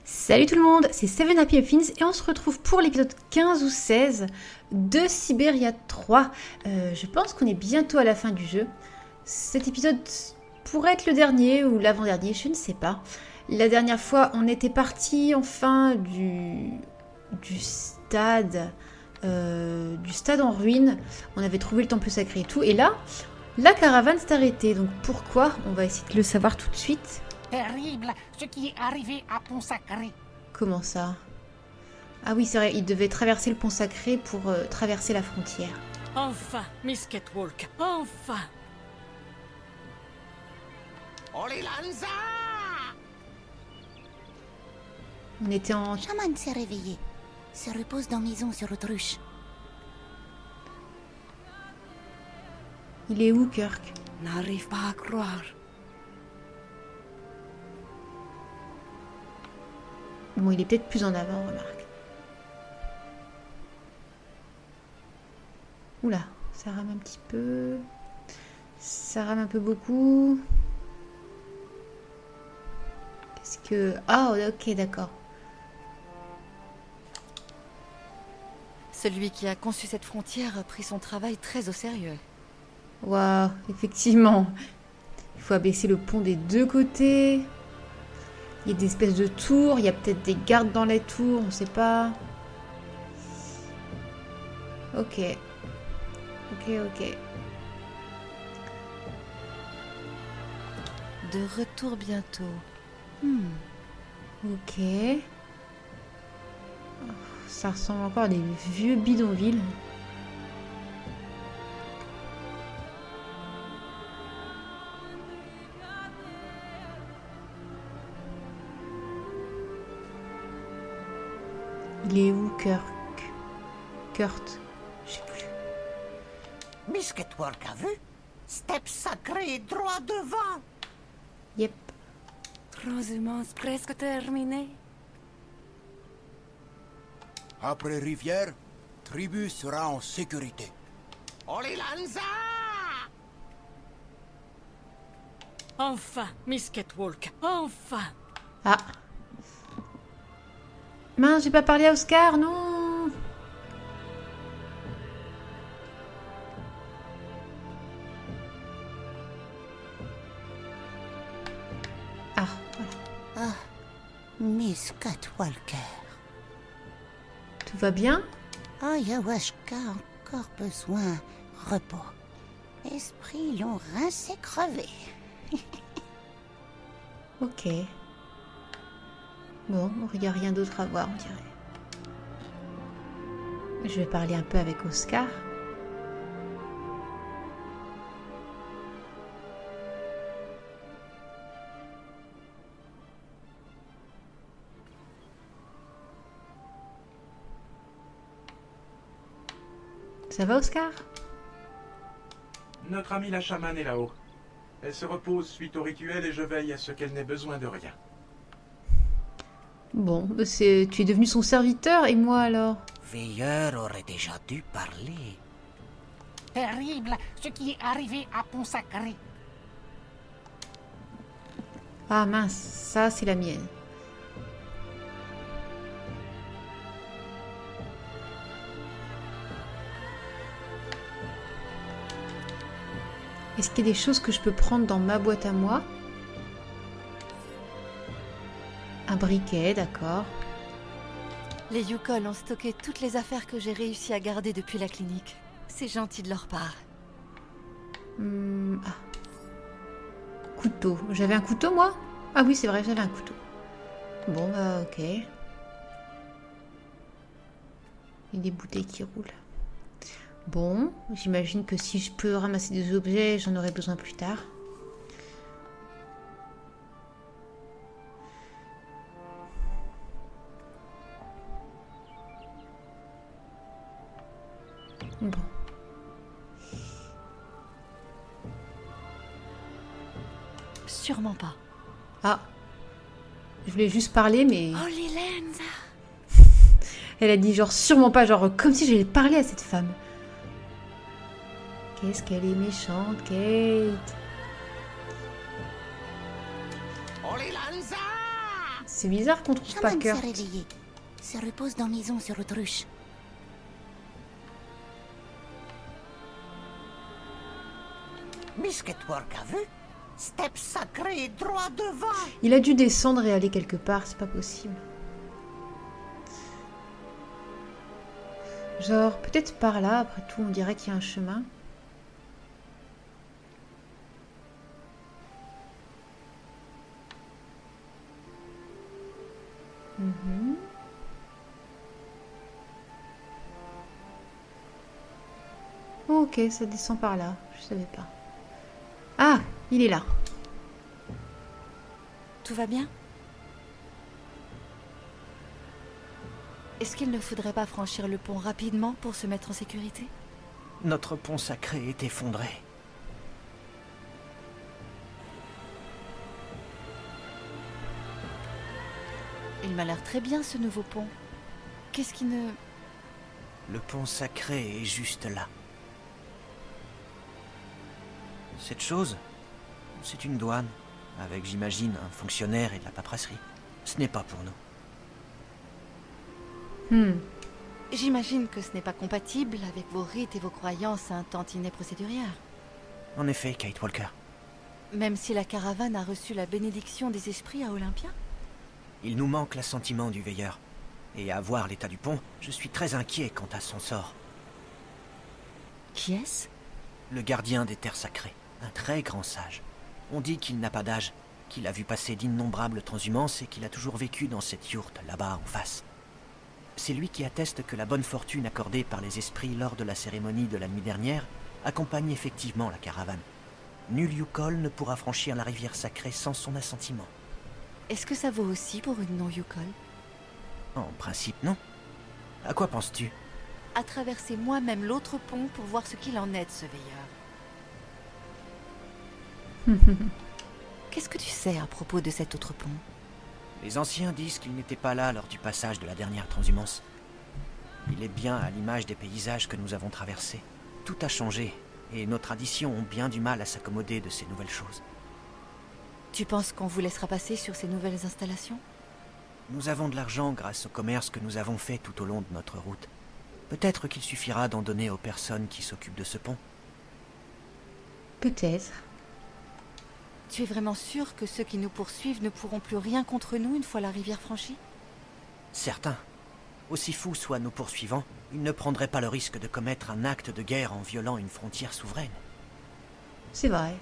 Salut tout le monde, c'est Seven Happy Muffins et on se retrouve pour l'épisode 15 ou 16 de Syberia 3. Je pense qu'on est bientôt à la fin du jeu. Cet épisode pourrait être le dernier ou l'avant-dernier, je ne sais pas. La dernière fois, on était parti enfin du stade en ruine. On avait trouvé le temple sacré et tout. Et là, la caravane s'est arrêtée. Donc pourquoi? On va essayer de le savoir tout de suite. Terrible ce qui est arrivé à Pont Sacré. Comment ça? Ah oui, c'est vrai, il devait traverser le pont sacré pour traverser la frontière. Enfin, Miss Catwalk, enfin! Olilanza! On était en... Shaman s'est réveillé. Se repose dans maison sur l'autruche. Il est où, Kirk? N'arrive pas à croire. Bon, il est peut-être plus en avant, remarque. Oula, ça rame un petit peu. Ça rame un peu beaucoup. Qu'est-ce que... Ah, ok, d'accord. Celui qui a conçu cette frontière a pris son travail très au sérieux. Waouh, effectivement. Il faut abaisser le pont des deux côtés. Il y a des espèces de tours. Il y a peut-être des gardes dans les tours. On ne sait pas. Ok. Ok. De retour bientôt. Ok. Oh, ça ressemble encore à des vieux bidonvilles. Il est où, Kirk? Kurt? Je sais plus. Miss Catwalk a vu? Step sacré droit devant. Yep. Transhumance presque terminée. Après rivière, tribu sera en sécurité. Olilanza! Enfin, Miss Catwalk, enfin! Ah. Mince, j'ai pas parlé à Oscar, non. Ah, voilà. Ah, Miss Catwalker. Tout va bien? Ayahuasca a encore besoin repos. Esprit l'ont rincé crevé. Ok. Bon, il n'y a rien d'autre à voir, on dirait. Je vais parler un peu avec Oscar. Ça va, Oscar? Notre amie la chamane est là-haut. Elle se repose suite au rituel et je veille à ce qu'elle n'ait besoin de rien. Bon, tu es devenu son serviteur, et moi alors? Veilleur aurait déjà dû parler. Terrible ce qui est arrivé à Pont Sacré. Ah mince, ça c'est la mienne. Est-ce qu'il y a des choses que je peux prendre dans ma boîte à moi? Un briquet, d'accord. Les Yukon ont stocké toutes les affaires que j'ai réussi à garder depuis la clinique. C'est gentil de leur part. Ah. Couteau. J'avais un couteau, moi? Ah oui, c'est vrai, j'avais un couteau. Bon, bah, ok. Il y a des bouteilles qui roulent. Bon, j'imagine que si je peux ramasser des objets, j'en aurai besoin plus tard. Bon. Sûrement pas. Ah. Je voulais juste parler, mais... Olilanza! Elle a dit genre sûrement pas, genre comme si j'allais parler à cette femme. Qu'est-ce qu'elle est méchante, Kate. Olilanza! C'est bizarre qu'on trouve pas Shaman s'est Kurt. réveillé. Se repose dans maison sur autruche. Misketwork a vu? Step sacré droit devant. Il a dû descendre et aller quelque part, c'est pas possible. Genre, peut-être par là, après tout, on dirait qu'il y a un chemin. Mhm. Ok, ça descend par là, je savais pas. Ah, il est là. Tout va bien? Est-ce qu'il ne faudrait pas franchir le pont rapidement pour se mettre en sécurité? Notre pont sacré est effondré. Il m'a l'air très bien ce nouveau pont. Qu'est-ce qui ne... Le pont sacré est juste là. Cette chose, c'est une douane, avec, j'imagine, un fonctionnaire et de la paperasserie. Ce n'est pas pour nous. J'imagine que ce n'est pas compatible avec vos rites et vos croyances un tantinet procédurières. En effet, Kate Walker. Même si la caravane a reçu la bénédiction des esprits à Olympia? Il nous manque l'assentiment du veilleur. Et à voir l'état du pont, je suis très inquiet quant à son sort. Qui est-ce? Le gardien des terres sacrées, un très grand sage. On dit qu'il n'a pas d'âge, qu'il a vu passer d'innombrables transhumances et qu'il a toujours vécu dans cette yourte là-bas en face. C'est lui qui atteste que la bonne fortune accordée par les esprits lors de la cérémonie de la nuit dernière accompagne effectivement la caravane. Nul Yukol ne pourra franchir la rivière sacrée sans son assentiment. Est-ce que ça vaut aussi pour une non-Yukol? En principe, non. À quoi penses-tu? À traverser moi-même l'autre pont pour voir ce qu'il en est de ce veilleur. Qu'est-ce que tu sais à propos de cet autre pont? Les anciens disent qu'il n'était pas là lors du passage de la dernière transhumance. Il est bien à l'image des paysages que nous avons traversés. Tout a changé, et nos traditions ont bien du mal à s'accommoder de ces nouvelles choses. Tu penses qu'on vous laissera passer sur ces nouvelles installations? Nous avons de l'argent grâce au commerce que nous avons fait tout au long de notre route. Peut-être qu'il suffira d'en donner aux personnes qui s'occupent de ce pont. Peut-être. Tu es vraiment sûr que ceux qui nous poursuivent ne pourront plus rien contre nous une fois la rivière franchie? Certains. Aussi fous soient nos poursuivants, ils ne prendraient pas le risque de commettre un acte de guerre en violant une frontière souveraine. C'est vrai.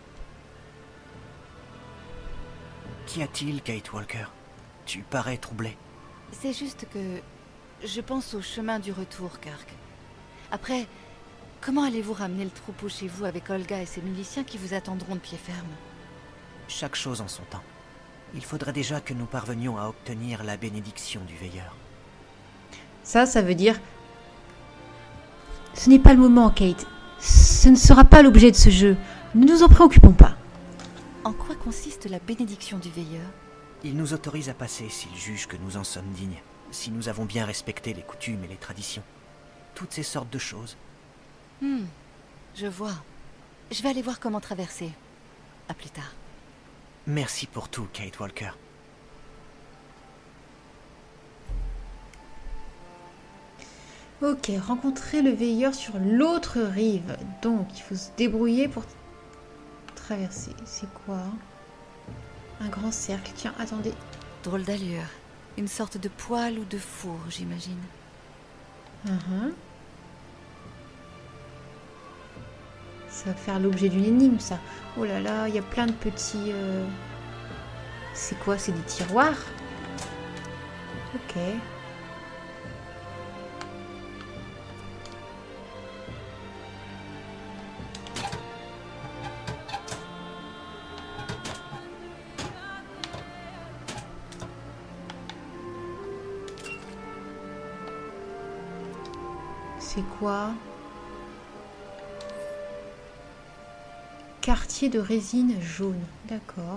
Qu'y a-t-il, Kate Walker? Tu parais troublée. C'est juste que... je pense au chemin du retour, Kirk. Après, comment allez-vous ramener le troupeau chez vous avec Olga et ses miliciens qui vous attendront de pied ferme? Chaque chose en son temps. Il faudrait déjà que nous parvenions à obtenir la bénédiction du veilleur. Ça veut dire... Ce n'est pas le moment, Kate. Ce ne sera pas l'objet de ce jeu. Ne nous en préoccupons pas. En quoi consiste la bénédiction du veilleur? Il nous autorise à passer s'il juge que nous en sommes dignes, si nous avons bien respecté les coutumes et les traditions. Toutes ces sortes de choses. Je vois. Je vais aller voir comment traverser. À plus tard. Merci pour tout, Kate Walker. Ok, rencontrer le veilleur sur l'autre rive. Donc, il faut se débrouiller pour traverser. C'est quoi? Un grand cercle. Tiens, attendez. Drôle d'allure. Une sorte de poêle ou de four, j'imagine. Ça va faire l'objet d'une énigme, ça. Oh là là, il y a plein de petits... C'est quoi? C'est des tiroirs? Ok. C'est quoi? Quartier de résine jaune. D'accord.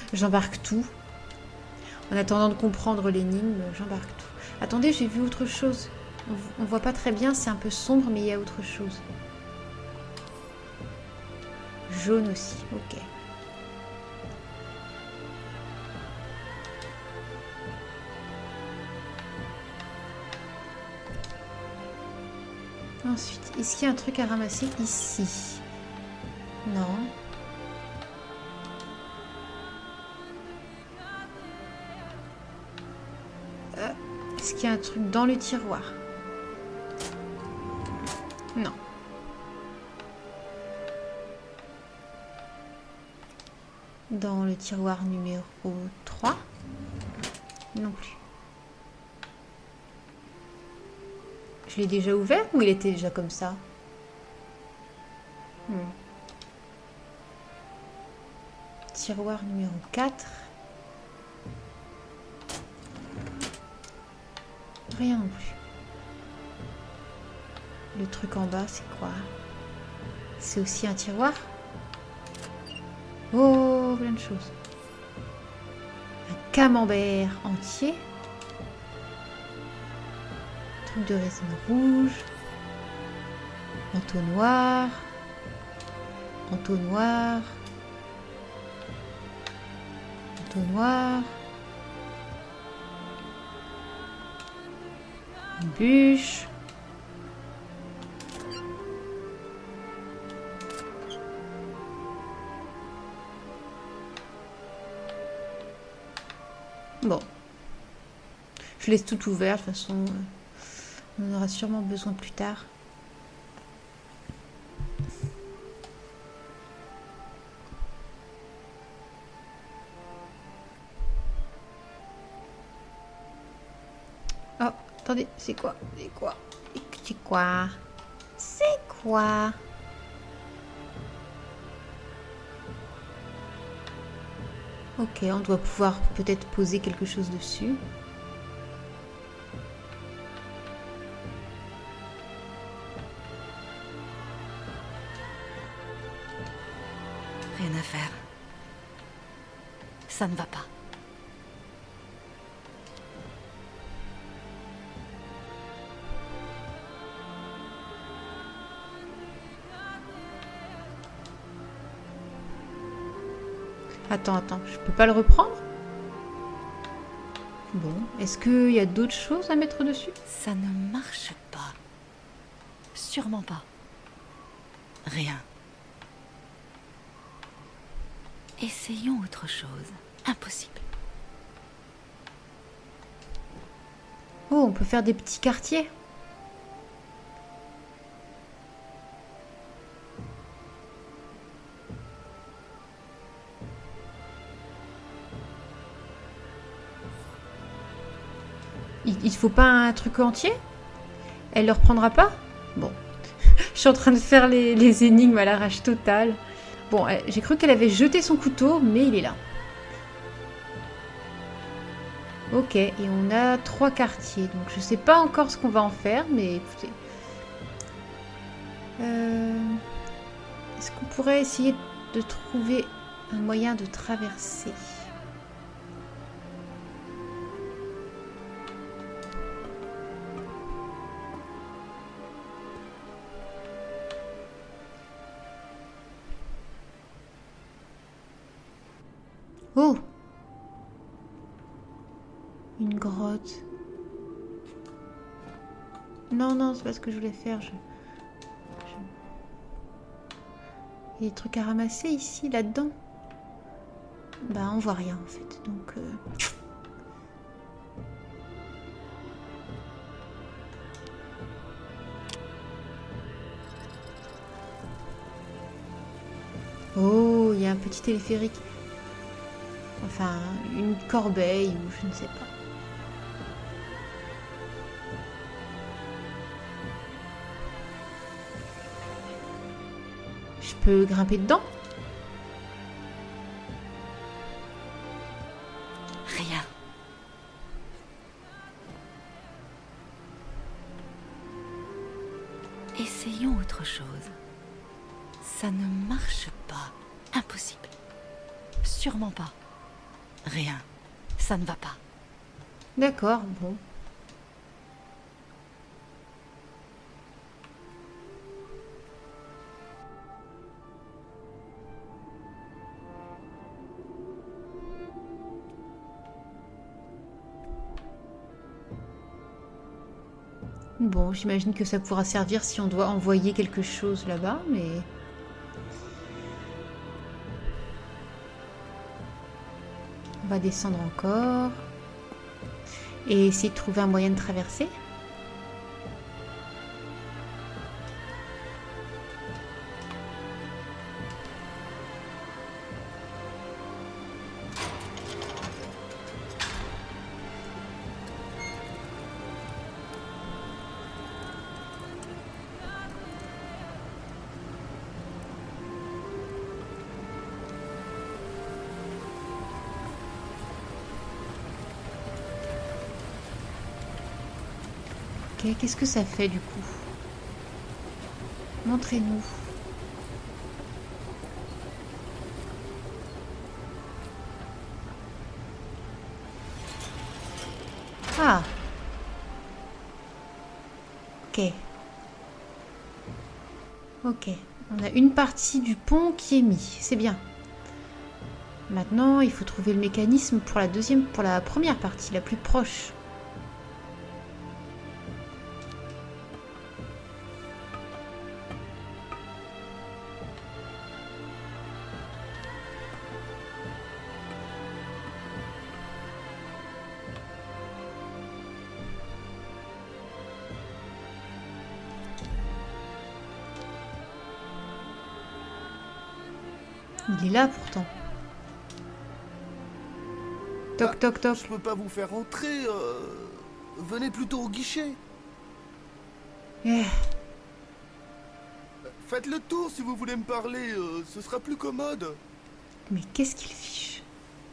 J'embarque tout. En attendant de comprendre l'énigme, j'embarque tout. Attendez, j'ai vu autre chose. On voit pas très bien, c'est un peu sombre, mais il y a autre chose. Jaune aussi, ok. Ensuite, est-ce qu'il y a un truc à ramasser ici? Non. Est-ce qu'il y a un truc dans le tiroir? Non. Dans le tiroir numéro 3? Non plus. Je l'ai déjà ouvert ou il était déjà comme ça? Tiroir numéro 4. Rien non plus. Le truc en bas, c'est quoi? C'est aussi un tiroir? Oh, plein de choses. Un camembert entier. Truc de résine rouge. Entonnoir. Entonnoir. Entonnoir. Une bûche. Bon. Je laisse tout ouvert, de toute façon, on en aura sûrement besoin plus tard. Oh, attendez, c'est quoi? C'est quoi? C'est quoi? C'est quoi? Ok, on doit pouvoir peut-être poser quelque chose dessus. Rien à faire. Ça ne va pas. Attends, je peux pas le reprendre? Bon, est-ce qu'il y a d'autres choses à mettre dessus? Ça ne marche pas. Sûrement pas. Rien. Essayons autre chose. Impossible. Oh, on peut faire des petits quartiers. Il faut pas un truc entier? Elle le reprendra pas? Bon. Je suis en train de faire les énigmes à l'arrache totale. Bon, j'ai cru qu'elle avait jeté son couteau, mais il est là. Ok, et on a 3 quartiers. Donc je sais pas encore ce qu'on va en faire, mais écoutez. Est-ce qu'on pourrait essayer de trouver un moyen de traverser? Oh! Une grotte. Non, c'est pas ce que je voulais faire. Il y a des trucs à ramasser ici, là-dedans. Bah, on voit rien en fait. Donc. Oh, il y a un petit téléphérique. Enfin, une corbeille ou je ne sais pas. Je peux grimper dedans? Rien. Essayons autre chose. Ça ne marche pas. Impossible. Sûrement pas. Rien. Ça ne va pas. D'accord, bon. Bon, j'imagine que ça pourra servir si on doit envoyer quelque chose là-bas, mais... On va descendre encore. Et essayer de trouver un moyen de traverser. Ok, qu'est-ce que ça fait du coup? Montrez-nous. Ah. Ok. Ok. On a une partie du pont qui est mise. C'est bien. Maintenant, il faut trouver le mécanisme pour la première partie, la plus proche. Il est là pourtant. Toc toc toc. Je peux pas vous faire entrer. Venez plutôt au guichet. Faites le tour si vous voulez me parler. Ce sera plus commode. Mais qu'est-ce qu'il fiche?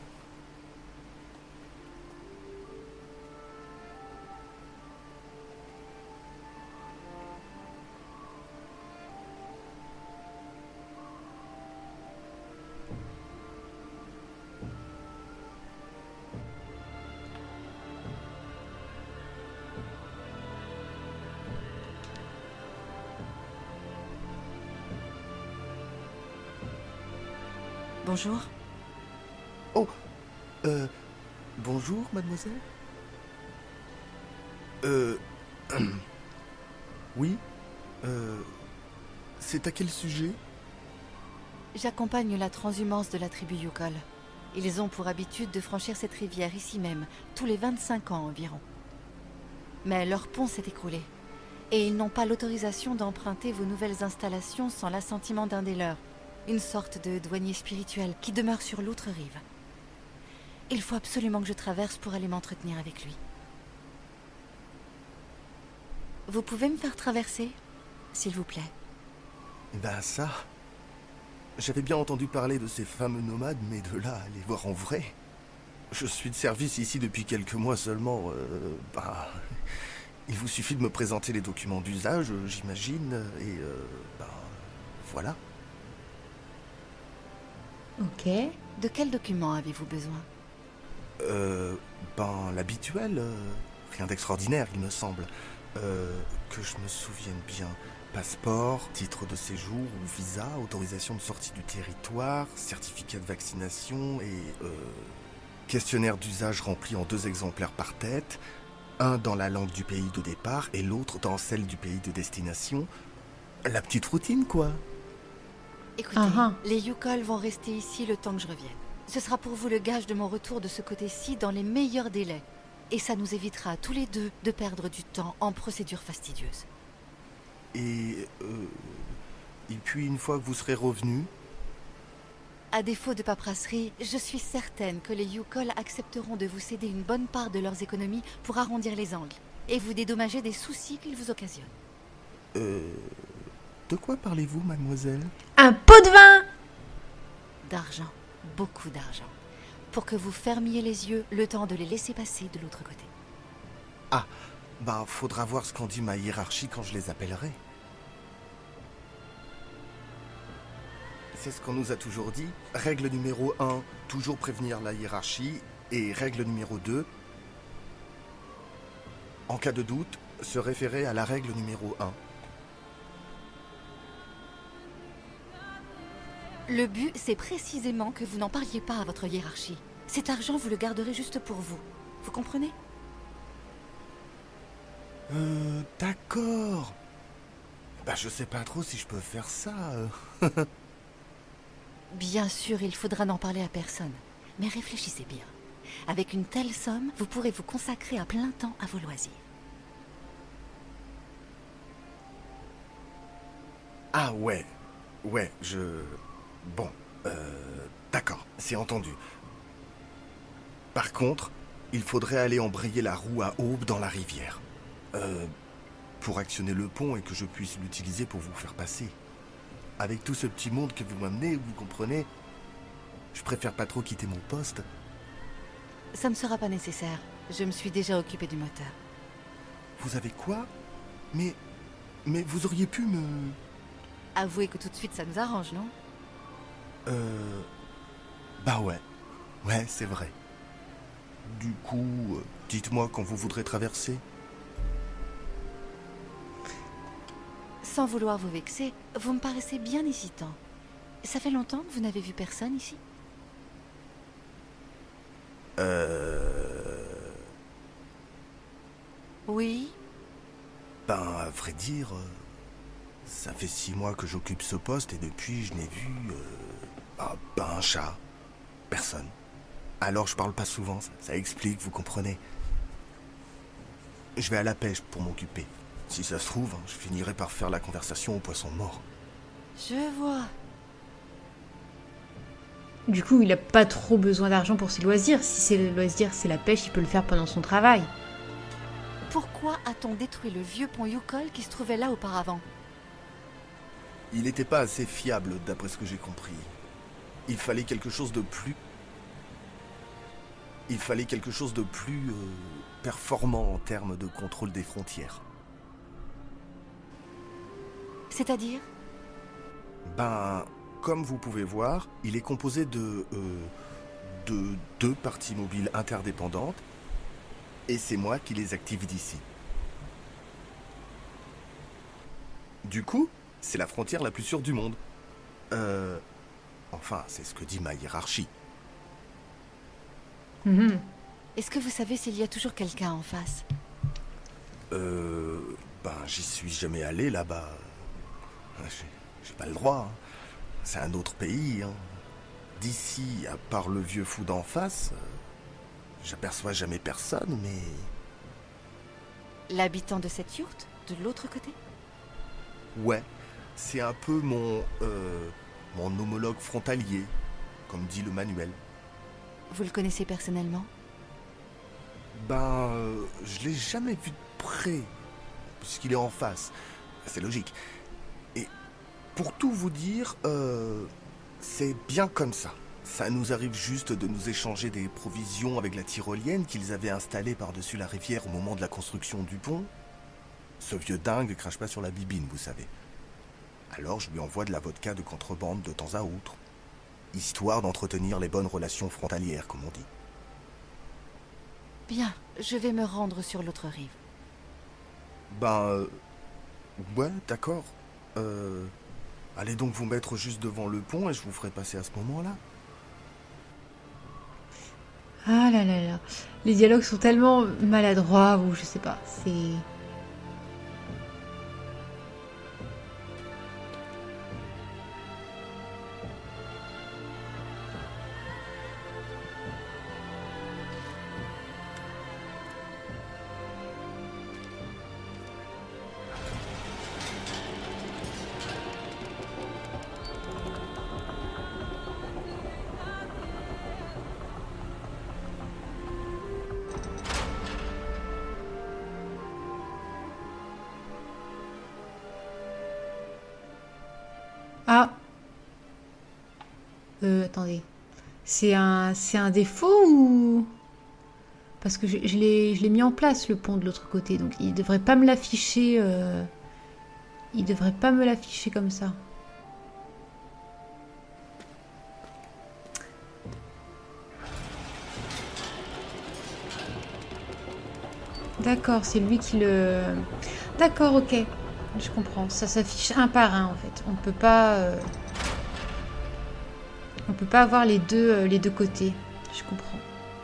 Bonjour. Oh, bonjour, mademoiselle. Oui, c'est à quel sujet? J'accompagne la transhumance de la tribu Yukol. Ils ont pour habitude de franchir cette rivière ici même, tous les 25 ans environ. Mais leur pont s'est écroulé. Et ils n'ont pas l'autorisation d'emprunter vos nouvelles installations sans l'assentiment d'un des leurs. Une sorte de douanier spirituel qui demeure sur l'autre rive. Il faut absolument que je traverse pour aller m'entretenir avec lui. Vous pouvez me faire traverser, s'il vous plaît? Ben ça... J'avais bien entendu parler de ces fameux nomades, mais de là à les voir en vrai... Je suis de service ici depuis quelques mois seulement, il vous suffit de me présenter les documents d'usage, j'imagine, et voilà. Ok. De quel document avez-vous besoin? L'habituel, rien d'extraordinaire, il me semble. Que je me souvienne bien. Passeport, titre de séjour ou visa, autorisation de sortie du territoire, certificat de vaccination et questionnaire d'usage rempli en 2 exemplaires par tête, un dans la langue du pays de départ et l'autre dans celle du pays de destination. La petite routine, quoi. Écoutez, les Yukol vont rester ici le temps que je revienne. Ce sera pour vous le gage de mon retour de ce côté-ci dans les meilleurs délais. Et ça nous évitera tous les deux de perdre du temps en procédures fastidieuses. Et puis une fois que vous serez revenu... À défaut de paperasserie, je suis certaine que les Yukol accepteront de vous céder une bonne part de leurs économies pour arrondir les angles et vous dédommager des soucis qu'ils vous occasionnent. De quoi parlez-vous, mademoiselle? Un pot de vin! D'argent, beaucoup d'argent, pour que vous fermiez les yeux le temps de les laisser passer de l'autre côté. Ah, faudra voir ce qu'en dit ma hiérarchie quand je les appellerai. c'est ce qu'on nous a toujours dit. Règle numéro 1, toujours prévenir la hiérarchie. Et règle numéro 2, en cas de doute, se référer à la règle numéro 1. Le but, c'est précisément que vous n'en parliez pas à votre hiérarchie. Cet argent, vous le garderez juste pour vous. Vous comprenez? D'accord. Bah, je sais pas trop si je peux faire ça. Bien sûr, il faudra n'en parler à personne. Mais réfléchissez bien. Avec une telle somme, vous pourrez vous consacrer à plein temps à vos loisirs. Ah ouais. Ouais, Bon, d'accord, c'est entendu. Par contre, il faudrait aller embrayer la roue à aube dans la rivière. Pour actionner le pont et que je puisse l'utiliser pour vous faire passer. Avec tout ce petit monde que vous m'amenez, vous comprenez, je préfère pas trop quitter mon poste. Ça ne sera pas nécessaire. Je me suis déjà occupé du moteur. Vous avez quoi? Mais vous auriez pu me... Avouez que tout de suite ça nous arrange, non? Bah ouais. Ouais, c'est vrai. Du coup, dites-moi quand vous voudrez traverser. Sans vouloir vous vexer, vous me paraissez bien hésitant. Ça fait longtemps que vous n'avez vu personne ici? Oui? Ben, à vrai dire, ça fait 6 mois que j'occupe ce poste et depuis, je n'ai vu... un chat. Personne. Alors, je parle pas souvent, ça explique, vous comprenez. Je vais à la pêche pour m'occuper. Si ça se trouve, je finirai par faire la conversation aux poissons morts. Je vois. Du coup, il a pas trop besoin d'argent pour ses loisirs. Si c'est le loisir, c'est la pêche, il peut le faire pendant son travail. Pourquoi a-t-on détruit le vieux pont Yukol qui se trouvait là auparavant? Il n'était pas assez fiable, d'après ce que j'ai compris. Il fallait quelque chose de plus... performant en termes de contrôle des frontières. C'est-à-dire? Ben, comme vous pouvez voir, il est composé de 2 parties mobiles interdépendantes, et c'est moi qui les active d'ici. Du coup, c'est la frontière la plus sûre du monde. Enfin, c'est ce que dit ma hiérarchie. Est-ce que vous savez s'il y a toujours quelqu'un en face? Ben, j'y suis jamais allé là-bas. J'ai pas le droit. Hein. C'est un autre pays. Hein. D'ici, à part le vieux fou d'en face, j'aperçois jamais personne, mais... L'habitant de cette yourte? De l'autre côté? Ouais, c'est un peu mon homologue frontalier, comme dit le manuel. Vous le connaissez personnellement? Ben, je l'ai jamais vu de près, puisqu'il est en face. C'est logique. Et pour tout vous dire, c'est bien comme ça. Ça nous arrive juste de nous échanger des provisions avec la tyrolienne qu'ils avaient installée par-dessus la rivière au moment de la construction du pont. Ce vieux dingue crache pas sur la bibine, vous savez. Alors je lui envoie de la vodka de contrebande de temps à autre, histoire d'entretenir les bonnes relations frontalières, comme on dit. Bien, je vais me rendre sur l'autre rive. Ben, ouais, d'accord. Allez donc vous mettre juste devant le pont et je vous ferai passer à ce moment-là. Ah là là là. Les dialogues sont tellement maladroits ou je sais pas. C'est... Ah. Attendez. C'est un défaut ou... Parce que je l'ai mis en place, le pont de l'autre côté. Donc il devrait pas me l'afficher... Il devrait pas me l'afficher comme ça. D'accord, c'est lui qui le... D'accord, ok. Je comprends. Ça s'affiche un par un, en fait. On peut pas avoir les deux côtés. Je comprends.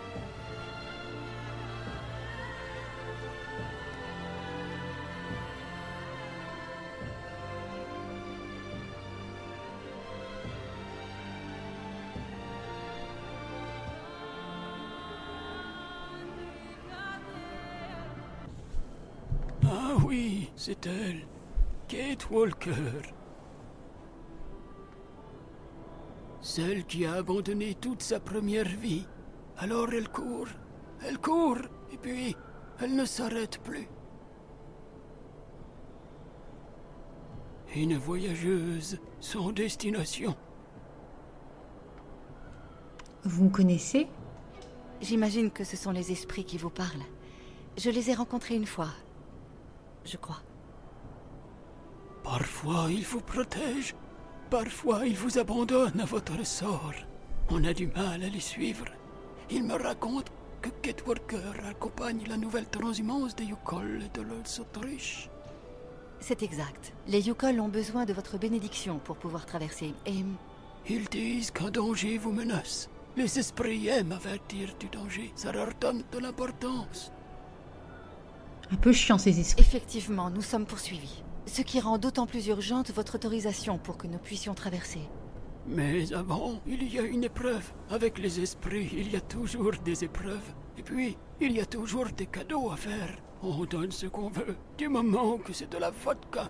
Ah oui, c'est elle. Kate Walker. Celle qui a abandonné toute sa première vie. Alors elle court, et puis elle ne s'arrête plus. Une voyageuse sans destination. Vous me connaissez? J'imagine que ce sont les esprits qui vous parlent. Je les ai rencontrés une fois, je crois. Parfois ils vous protègent, parfois ils vous abandonnent à votre sort. On a du mal à les suivre. Ils me racontent que Kate Walker accompagne la nouvelle transhumance des Yukol et de l'Autriche. C'est exact. Les Yukol ont besoin de votre bénédiction pour pouvoir traverser, et... Ils disent qu'un danger vous menace. Les esprits aiment avertir du danger. Ça leur donne de l'importance. Un peu chiant, ces esprits. Effectivement, nous sommes poursuivis. Ce qui rend d'autant plus urgente votre autorisation pour que nous puissions traverser. Mais avant, il y a une épreuve. Avec les esprits, il y a toujours des épreuves. Et puis, il y a toujours des cadeaux à faire. On donne ce qu'on veut, du moment que c'est de la vodka.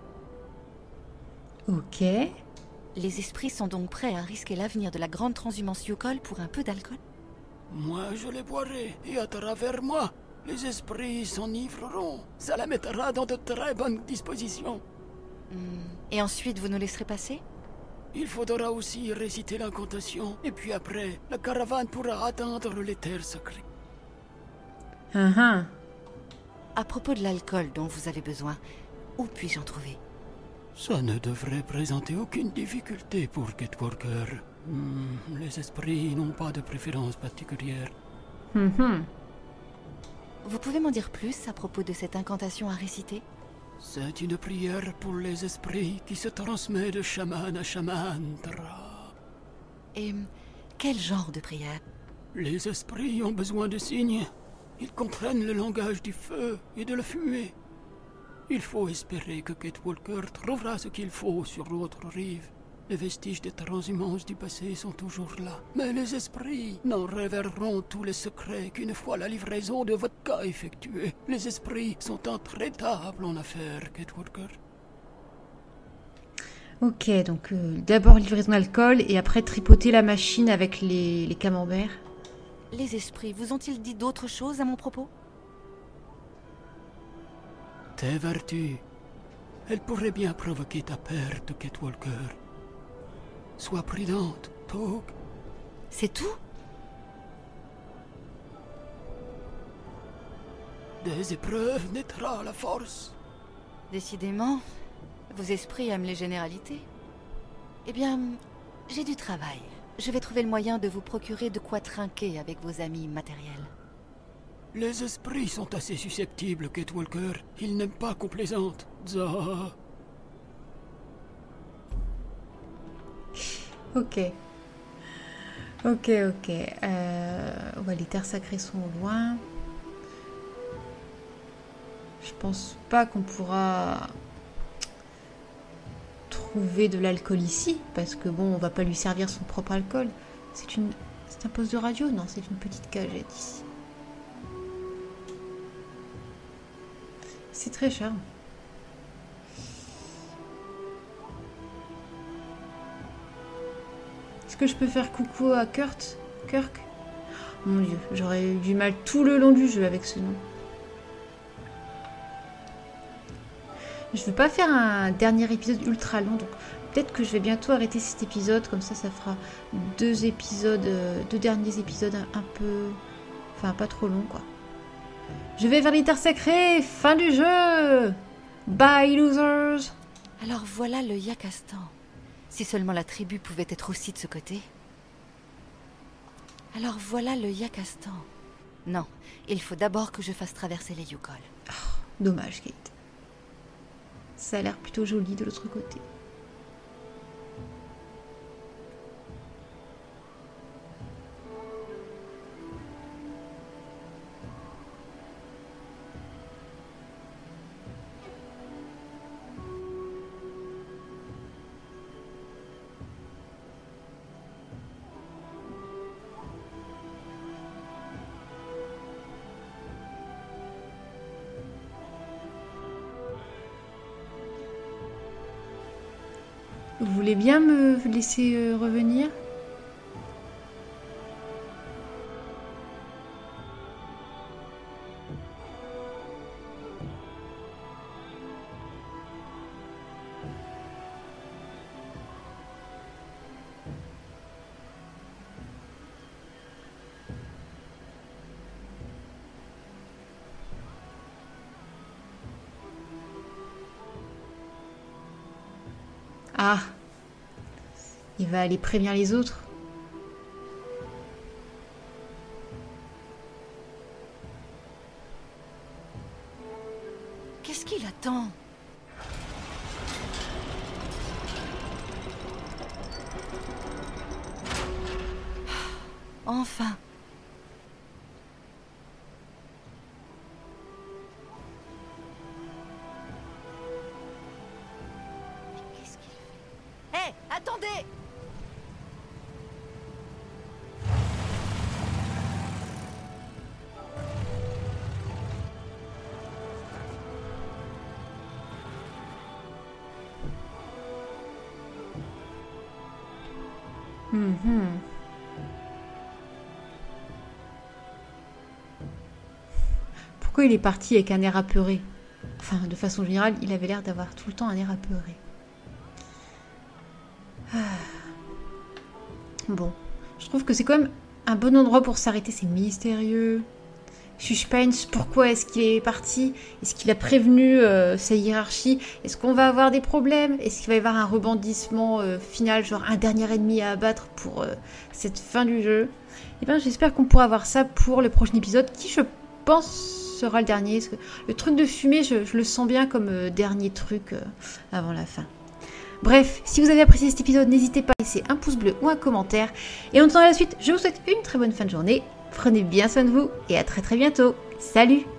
Ok. Les esprits sont donc prêts à risquer l'avenir de la grande transhumance Yukol pour un peu d'alcool? Moi, je les boirai, et à travers moi, les esprits s'enivreront. Ça la mettra dans de très bonnes dispositions. Et ensuite, vous nous laisserez passer? Il faudra aussi réciter l'incantation, et puis après, la caravane pourra atteindre les terres sacrées. À propos de l'alcool dont vous avez besoin, où puis-je en trouver? Ça ne devrait présenter aucune difficulté pour Kate Walker. Les esprits n'ont pas de préférence particulière. Vous pouvez m'en dire plus à propos de cette incantation à réciter? C'est une prière pour les esprits qui se transmet de chaman à chaman. Et quel genre de prière? Les esprits ont besoin de signes. Ils comprennent le langage du feu et de la fumée. Il faut espérer que Kate Walker trouvera ce qu'il faut sur l'autre rive. Les vestiges des transhumances du passé sont toujours là. Mais les esprits n'en révéleront tous les secrets qu'une fois la livraison de vodka effectuée. Les esprits sont intraitables en affaires, Kate Walker. Ok, donc d'abord livraison d'alcool et après tripoter la machine avec les camemberts. Les esprits vous ont-ils dit d'autres choses à mon propos? Tes vertus, elles pourraient bien provoquer ta perte, Kate Walker. Sois prudente, Tog. C'est tout? Des épreuves naîtra la force. Décidément, vos esprits aiment les généralités. Eh bien, j'ai du travail. Je vais trouver le moyen de vous procurer de quoi trinquer avec vos amis matériels. Les esprits sont assez susceptibles, Kate Walker. Ils n'aiment pas qu'on plaisante. Ok. Ouais, les terres sacrées sont loin. Je pense pas qu'on pourra trouver de l'alcool ici, parce que bon, on va pas lui servir son propre alcool. C'est un poste de radio? Non, c'est une petite cagette ici. C'est très cher. Est-ce que je peux faire coucou à Kirk? Mon Dieu, j'aurais eu du mal tout le long du jeu avec ce nom. Je veux pas faire un dernier épisode ultra long, donc peut-être que je vais bientôt arrêter cet épisode, comme ça fera deux derniers épisodes un peu... Enfin, pas trop long, quoi. Je vais vers les terres sacrées, fin du jeu! Bye, losers! Alors voilà le Yakastan. Si seulement la tribu pouvait être aussi de ce côté. Alors voilà le Yakastan. Non, il faut d'abord que je fasse traverser les Yukol. Oh, dommage, Kate. Ça a l'air plutôt joli de l'autre côté. Vous voulez bien me laisser revenir? Ah, il va aller prévenir les autres. Qu'est-ce qu'il attend? Enfin. Attendez! Pourquoi il est parti avec un air apeuré? Enfin, de façon générale, il avait l'air d'avoir tout le temps un air apeuré. Bon, je trouve que c'est quand même un bon endroit pour s'arrêter, c'est mystérieux. Suspense, pourquoi est-ce qu'il est parti? Est-ce qu'il a prévenu sa hiérarchie? Est-ce qu'on va avoir des problèmes? Est-ce qu'il va y avoir un rebondissement final, genre un dernier ennemi à abattre pour cette fin du jeu? Et bien j'espère qu'on pourra avoir ça pour le prochain épisode, qui je pense sera le dernier. Parce que le truc de fumée, je le sens bien comme dernier truc avant la fin. Bref, si vous avez apprécié cet épisode, n'hésitez pas à laisser un pouce bleu ou un commentaire. Et en attendant la suite, je vous souhaite une très bonne fin de journée. Prenez bien soin de vous et à très bientôt. Salut!